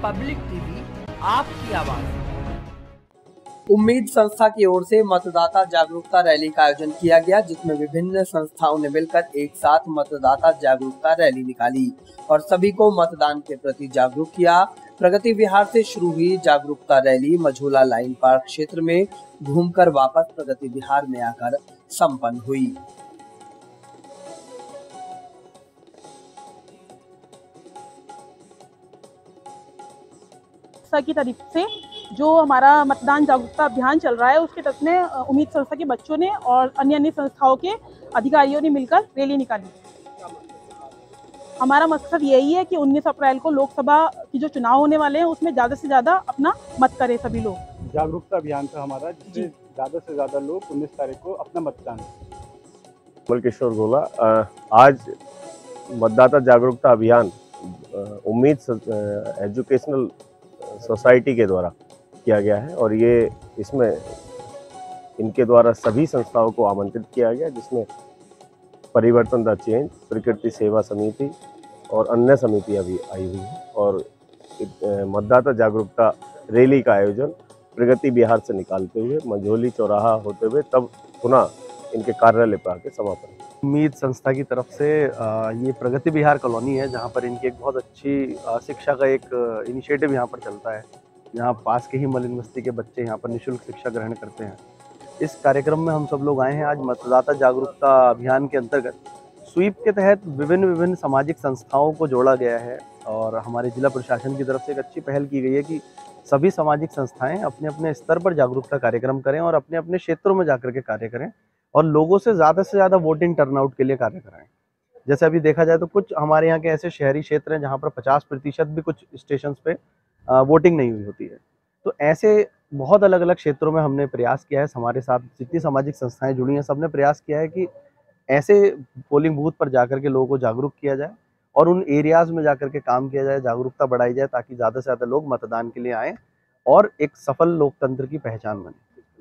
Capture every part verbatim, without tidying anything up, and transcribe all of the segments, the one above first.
Public TV आपकी आवाज। उम्मीद संस्था की ओर से मतदाता जागरूकता रैली का आयोजन किया गया, जिसमें विभिन्न संस्थाओं ने मिलकर एक साथ मतदाता जागरूकता रैली निकाली और सभी को मतदान के प्रति जागरूक किया। प्रगति विहार से शुरू हुई जागरूकता रैली मझोला लाइन पार्क क्षेत्र में घूमकर वापस प्रगति विहार में आकर संपन्न हुई। की तरफ से जो हमारा मतदान जागरूकता अभियान चल रहा है, उसके तहत में उम्मीद संस्था के बच्चों ने और अन्य अन्य संस्थाओं के अधिकारियों ने मिलकर रैली निकाली। हमारा मकसद यही है कि उन्नीस अप्रैल को लोकसभा की जो चुनाव होने वाले हैं, उसमें ज़्यादा से ज़्यादा अपना मत करें सभी लोग। जागरूकता अभियान था हमारा, जिसमें ज़्यादा से ज़्यादा लोग उन्नीस तारीख को अपना मतदान। कमल किशोर गोला। आज मतदाता जागरूकता अभियान उम्मीद एजुकेशनल सोसाइटी के द्वारा किया गया है और ये इसमें इनके द्वारा सभी संस्थाओं को आमंत्रित किया गया, जिसमें परिवर्तन द चेंज, प्रकृति सेवा समिति और अन्य समितियां भी आई हुई हैं और मतदाता जागरूकता रैली का आयोजन प्रगति विहार से निकालते हुए मझोली चौराहा होते हुए तब पुनः इनके कार्यालय पर आके समापन। उम्मीद संस्था की तरफ से ये प्रगति विहार कॉलोनी है, जहाँ पर इनकी एक बहुत अच्छी शिक्षा का एक इनिशिएटिव यहाँ पर चलता है। यहाँ पास के ही मलिन बस्ती के बच्चे यहाँ पर निःशुल्क शिक्षा ग्रहण करते हैं। इस कार्यक्रम में हम सब लोग आए हैं आज मतदाता जागरूकता अभियान के अंतर्गत। स्वीप के तहत विभिन्न विभिन्न सामाजिक संस्थाओं को जोड़ा गया है और हमारे जिला प्रशासन की तरफ से एक अच्छी पहल की गई है कि सभी सामाजिक संस्थाएं अपने अपने स्तर पर जागरूकता कार्यक्रम करें और अपने अपने क्षेत्रों में जाकर के कार्य करें और लोगों से ज़्यादा से ज़्यादा वोटिंग टर्नआउट के लिए कार्य कराएं। जैसे अभी देखा जाए तो कुछ हमारे यहाँ के ऐसे शहरी क्षेत्र हैं जहाँ पर पचास प्रतिशत भी कुछ स्टेशंस पे वोटिंग नहीं हुई होती है। तो ऐसे बहुत अलग अलग क्षेत्रों में हमने प्रयास किया है, हमारे साथ जितनी सामाजिक संस्थाएं जुड़ी हैं सबने प्रयास किया है कि ऐसे पोलिंग बूथ पर जाकर के लोगों को जागरूक किया जाए और उन एरियाज़ में जाकर के काम किया जाए, जागरूकता बढ़ाई जाए ताकि ज़्यादा से ज़्यादा लोग मतदान के लिए आएँ और एक सफल लोकतंत्र की पहचान बने।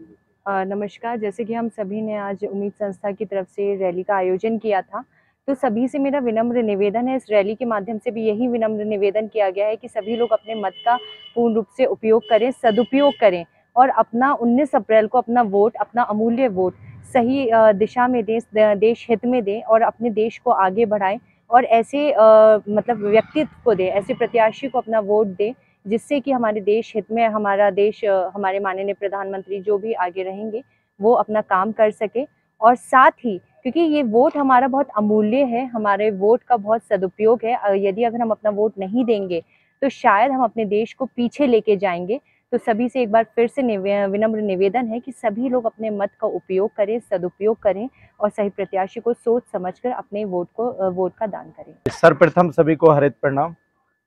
नमस्कार। जैसे कि हम सभी ने आज उम्मीद संस्था की तरफ से रैली का आयोजन किया था, तो सभी से मेरा विनम्र निवेदन है, इस रैली के माध्यम से भी यही विनम्र निवेदन किया गया है कि सभी लोग अपने मत का पूर्ण रूप से उपयोग करें, सदुपयोग करें और अपना उन्नीस अप्रैल को अपना वोट, अपना अमूल्य वोट सही दिशा में दें, देश हित में दें और अपने देश को आगे बढ़ाएं और ऐसे आ, मतलब व्यक्तित्व को दें, ऐसे प्रत्याशी को अपना वोट दें जिससे कि हमारे देश हित में हमारा देश, हमारे माननीय प्रधानमंत्री जो भी आगे रहेंगे वो अपना काम कर सके। और साथ ही क्योंकि ये वोट हमारा बहुत अमूल्य है, हमारे वोट का बहुत सदुपयोग है, यदि अगर हम अपना वोट नहीं देंगे तो शायद हम अपने देश को पीछे लेके जाएंगे। तो सभी से एक बार फिर से विनम्र निवेदन है कि सभी लोग अपने मत का उपयोग करें, सदुपयोग करें और सही प्रत्याशी को सोच समझकर अपने वोट को वोट का दान करें। सर्वप्रथम सभी को हरित प्रणाम।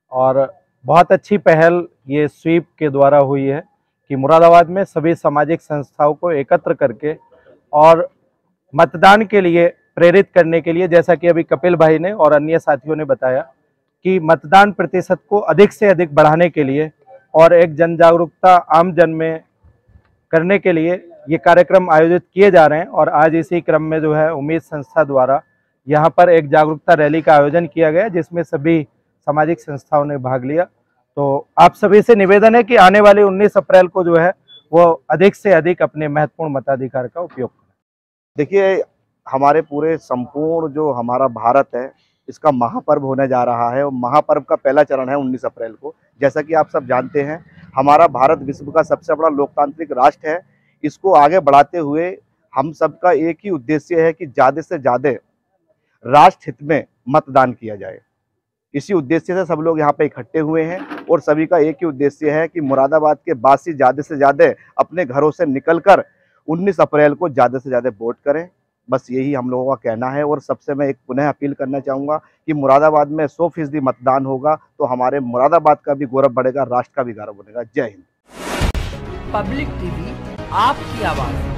और बहुत अच्छी पहल ये स्वीप के द्वारा हुई है कि मुरादाबाद में सभी सामाजिक संस्थाओं को एकत्र करके और मतदान के लिए प्रेरित करने के लिए, जैसा कि अभी कपिल भाई ने और अन्य साथियों ने बताया कि मतदान प्रतिशत को अधिक से अधिक बढ़ाने के लिए और एक जन जागरूकता आम जन में करने के लिए ये कार्यक्रम आयोजित किए जा रहे हैं। और आज इसी क्रम में जो है उम्मीद संस्था द्वारा यहाँ पर एक जागरूकता रैली का आयोजन किया गया, जिसमें सभी सामाजिक संस्थाओं ने भाग लिया। तो आप सभी से निवेदन है कि आने वाले उन्नीस अप्रैल को जो है वो अधिक से अधिक अपने महत्वपूर्ण मताधिकार का उपयोग करें। देखिए, हमारे पूरे संपूर्ण जो हमारा भारत है, इसका महापर्व होने जा रहा है और महापर्व का पहला चरण है उन्नीस अप्रैल को। जैसा कि आप सब जानते हैं, हमारा भारत विश्व का सबसे बड़ा लोकतांत्रिक राष्ट्र है। इसको आगे बढ़ाते हुए हम सबका एक ही उद्देश्य है कि ज़्यादा से ज़्यादा राष्ट्र हित में मतदान किया जाए। इसी उद्देश्य से सब लोग यहाँ पे इकट्ठे हुए हैं और सभी का एक ही उद्देश्य है कि मुरादाबाद के वासी ज़्यादा से ज़्यादा अपने घरों से निकलकर उन्नीस अप्रैल को ज़्यादा से ज़्यादा वोट करें। बस यही हम लोगों का कहना है। और सबसे मैं एक पुनः अपील करना चाहूँगा कि मुरादाबाद में सौ फीसदी मतदान होगा तो हमारे मुरादाबाद का भी गौरव बढ़ेगा, राष्ट्र का भी गौरव बढ़ेगा। जय हिंद। पब्लिक टीवी आपकी आवाज़।